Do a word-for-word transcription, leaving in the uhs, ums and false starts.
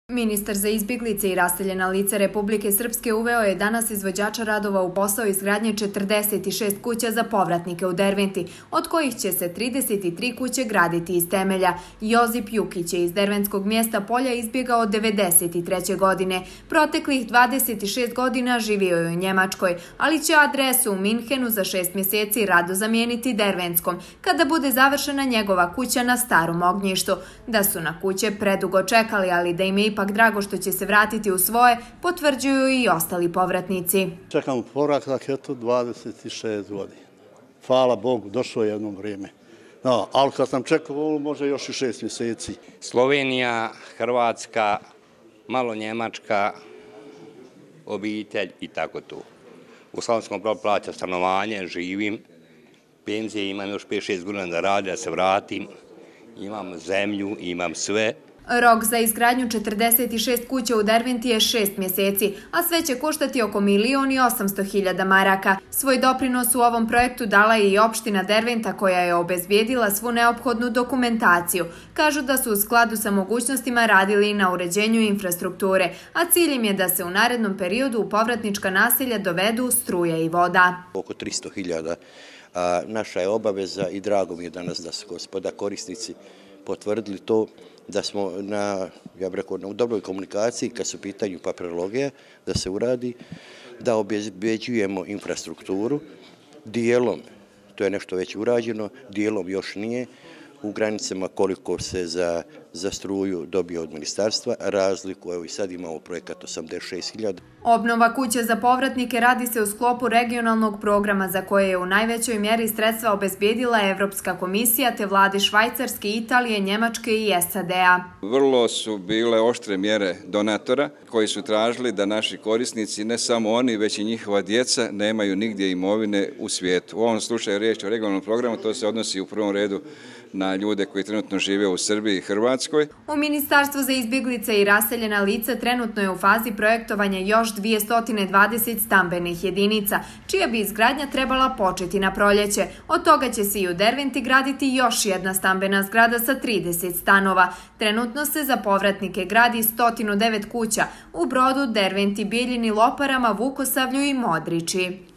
Ministar za izbjeglice i raseljena lica Republike Srpske uveo je danas izvođača radova u posao izgradnje četrdeset šest kuća za povratnike u Derventi, od kojih će se trideset tri kuće graditi iz temelja. Josip Jukić je iz derventskog mjesta Polja izbjegao devedeset treće godine. Proteklih dvadeset šest godina živio je u Njemačkoj, ali će adresu u Minhenu za šest mjeseci rado zamijeniti derventskom, kada bude završena njegova kuća na Starom Ognjištu. Da su na kuće predugo čekali, ali da im je ipak drago što će se vratiti u svoje, potvrđuju i ostali povratnici. Čekam povratak, eto, dvadeset šest godina. Hvala Bogu, došlo je jedno vrijeme. No, ali kad sam čekao, može još i šest mjeseci. Slovenija, Hrvatska, malo Njemačka, obitelj i tako tu. U Slavonskom Brodu plaća stanovanje, živim, penzije, imam još pet šest godina da radim, da se vratim, imam zemlju, imam sve. Rok za izgradnju četrdeset šest kuća u Derventi je šest mjeseci, a sve će koštati oko milion i osamsto hiljada maraka. Svoj doprinos u ovom projektu dala je i opština Derventa, koja je obezbijedila svu neophodnu dokumentaciju. Kažu da su u skladu sa mogućnostima radili na uređenju infrastrukture, a cilj im je da se u narednom periodu u povratnička naselja dovedu struje i voda. Oko tristo hiljada. Naša je obaveza i drago mi je danas da su gospoda korisnici potvrdili to, da smo na, ja bih rekao, u dobroj komunikaciji kad su u pitanju papirologije, da se uradi, da obezbeđujemo infrastrukturu, dijelom, to je nešto već urađeno, dijelom još nije, u granicama koliko se za, za struju dobije od ministarstva, razliku, evo i sad imamo projekat osamdeset šest hiljada. Obnova kuća za povratnike radi se u sklopu regionalnog programa za koje je u najvećoj mjeri sredstva obezbijedila Evropska komisija te vlade Švajcarske, Italije, Njemačke i S A D-a. Vrlo su bile oštre mjere donatora koji su tražili da naši korisnici, ne samo oni, već i njihova djeca, nemaju nigdje imovine u svijetu. U ovom slučaju riječ o regionalnom programu, to se odnosi u prvom redu na ljude koji trenutno žive u Srbiji i Hrvatskoj. U Ministarstvu za izbjeglice i raseljena lica trenutno je u fazi projektovanja još dvjesto dvadeset stambenih jedinica, čija bi izgradnja trebala početi na proljeće. Od toga će se i u Derventi graditi još jedna stambena zgrada sa trideset stanova. Trenutno se za povratnike gradi sto devet kuća u Brodu, Derventi, Bijeljini, Loparama, Vukosavlju i Modriči.